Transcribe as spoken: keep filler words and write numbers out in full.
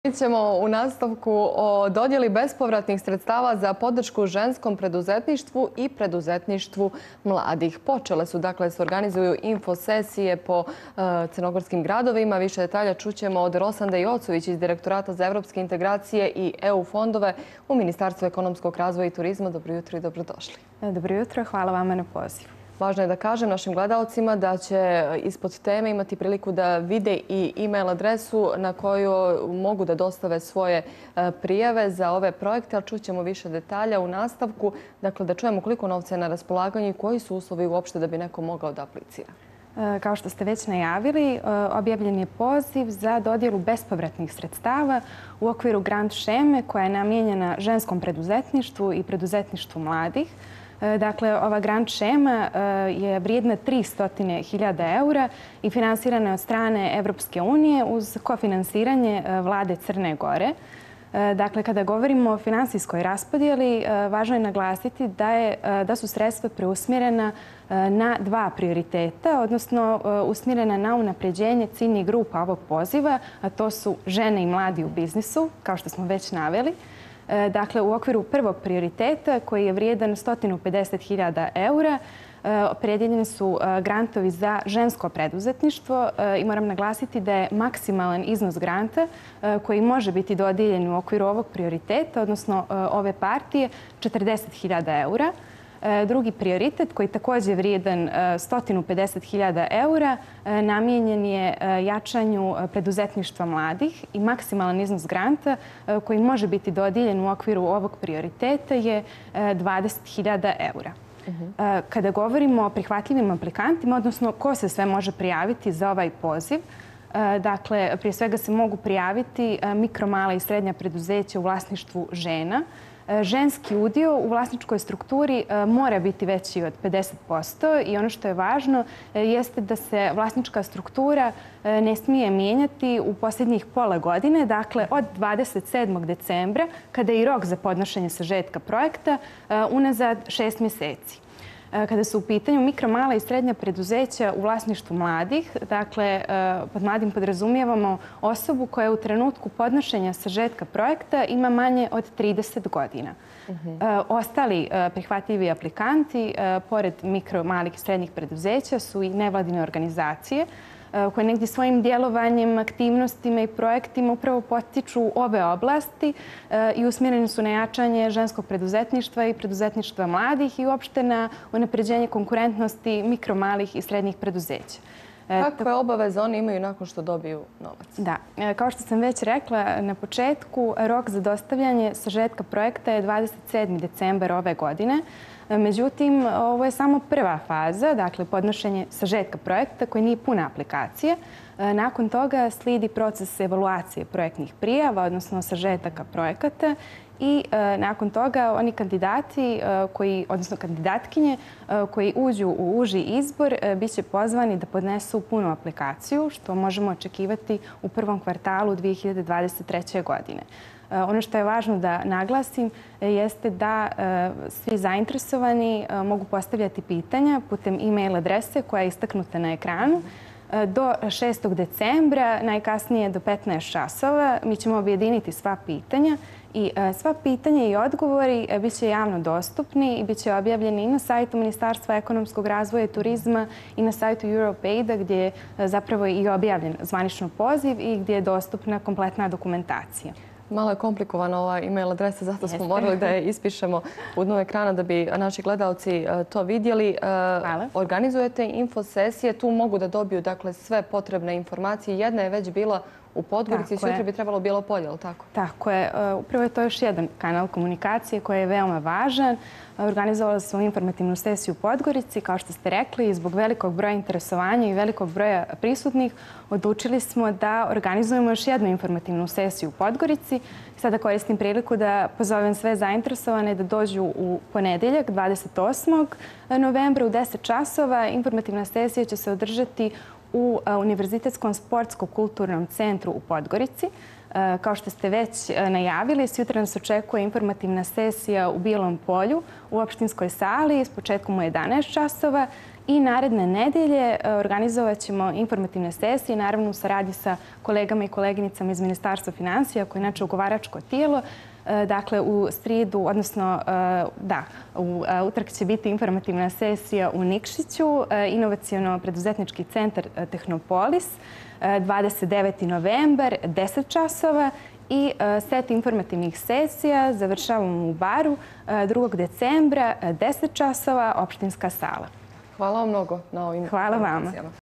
Mi ćemo u nastavku o dodjeli bespovratnih sredstava za podršku ženskom preduzetništvu i preduzetništvu mladih. Počele su, dakle, se organizuju infosesije po uh, crnogorskim gradovima. Više detalja čućemo od Rosande Jocović iz Direktorata za evropske integracije i E U fondove u Ministarstvu ekonomskog razvoja i turizma. Dobro jutro i dobrodošli. Dobro jutro, hvala vama na pozivu. Važno je da kažem našim gledalcima da će ispod teme imati priliku da vide i e-mail adresu na koju mogu da dostave svoje prijave za ove projekte, ali čućemo više detalja u nastavku. Dakle, da čujemo koliko novca je na raspolaganju i koji su uslovi uopšte da bi neko mogao da aplicira. Kao što ste već najavili, objavljen je poziv za dodjelu bespovratnih sredstava u okviru grant šeme koja je namijenjena ženskom preduzetništvu i preduzetništvu mladih. Dakle, ova grant šema je vrijedna tristo hiljada eura i finansirana je od strane Evropske unije uz kofinansiranje vlade Crne Gore. Dakle, kada govorimo o finansijskoj raspodjeli, važno je naglasiti da, je, da su sredstva preusmjerena na dva prioriteta, odnosno usmjerena na unapređenje ciljnih grupa ovog poziva, a to su žene i mladi u biznisu, kao što smo već naveli. Dakle, u okviru prvog prioriteta, koji je vrijedan sto pedeset hiljada eura, opredjeljeni su grantovi za žensko preduzetništvo i moram naglasiti da je maksimalan iznos granta koji može biti dodijeljen u okviru ovog prioriteta, odnosno ove partije, četrdeset hiljada eura. Drugi prioritet, koji također je vrijedan sto pedeset hiljada eura, namijenjen je jačanju preduzetništva mladih i maksimalan iznos granta koji može biti dodijeljen u okviru ovog prioriteta je dvadeset hiljada eura. Kada govorimo o prihvatljivim aplikantima, odnosno ko se sve može prijaviti za ovaj poziv, dakle, prije svega se mogu prijaviti mikro, mala i srednja preduzeća u vlasništvu žena. Ženski udio u vlasničkoj strukturi mora biti veći od pedeset posto i ono što je važno jeste da se vlasnička struktura ne smije mijenjati u posljednjih pola godine, dakle od dvadeset sedmog decembra, kada je i rok za podnošenje sažetka projekta, unazad šest mjeseci. Kada su u pitanju mikro, mala i srednja preduzeća u vlasništvu mladih, dakle, pod mladim podrazumijevamo osobu koja u trenutku podnošenja sažetka projekta ima manje od trideset godina. Uh-huh. Ostali prihvatljivi aplikanti, pored mikro, malih i srednjih preduzeća, su i nevladine organizacije koje negdje svojim djelovanjem, aktivnostima i projektima upravo potiču ove oblasti i usmjereni su na jačanje ženskog preduzetništva i preduzetništva mladih i uopšte na unapređenje konkurentnosti mikro, malih i srednjih preduzeća. Kakve obaveze oni imaju nakon što dobiju novac? Da, kao što sam već rekla na početku, rok za dostavljanje sažetka projekta je dvadeset sedmi decembar ove godine. Međutim, ovo je samo prva faza, dakle podnošenje sažetka projekta koji nije puna aplikacije. Nakon toga slijedi proces evaluacije projektnih prijava, odnosno sažetaka projekata. I e, nakon toga oni kandidati, e, koji, odnosno kandidatkinje e, koji uđu u uži izbor e, bit će pozvani da podnesu punu aplikaciju, što možemo očekivati u prvom kvartalu dvije hiljade dvadeset treće. godine. E, ono što je važno da naglasim e, jeste da e, svi zainteresovani e, mogu postavljati pitanja putem e-mail adrese koja je istaknuta na ekranu. Do šestog decembra, najkasnije do petnaest časova, mi ćemo objediniti sva pitanja i sva pitanja i odgovori bit će javno dostupni i bit će objavljeni i na sajtu Ministarstva ekonomskog razvoja i turizma i na sajtu Europeida, gdje je zapravo i objavljen zvanično poziv i gdje je dostupna kompletna dokumentacija. Malo je komplikovana ova e-mail adresa, zato smo morali da je ispišemo u dnu ekrana da bi naši gledalci to vidjeli. Hvala. Organizujete infosesije, tu mogu da dobiju, dakle, sve potrebne informacije. Jedna je već bila u Podgorici, sutra bi trebalo Bijelo Polje, ali tako? Tako je. Upravo je to još jedan kanal komunikacije koji je veoma važan. Organizovala smo informativnu sesiju u Podgorici, kao što ste rekli, i zbog velikog broja interesovanja i velikog broja prisutnih odlučili smo da organizujemo još jednu informativnu sesiju u Podgorici. Sada koristim priliku da pozovem sve zainteresovane da dođu u ponedjeljak, dvadeset osmog novembra u deset časova. Informativna sesija će se održati u Univerzitetskom sportsko-kulturnom centru u Podgorici. Kao što ste već najavili, sutra nas očekuje informativna sesija u Bijelom Polju u opštinskoj sali s početkom u jedanaest časova I naredne nedelje organizovat ćemo informativne sesije, naravno u saradnji sa kolegama i koleginicama iz Ministarstva finansija, koje je inače ugovaračko tijelo. Dakle, u srijedu, odnosno, da, u utorak će biti informativna sesija u Nikšiću, Inovacijono-preduzetnički centar Tehnopolis, dvadeset deveti novembar, deset časova, i set informativnih sesija završavamo u Baru drugog decembra, deset časova, opštinska sala. Hvala vam mnogo na ovim Hvala vama. informacijama.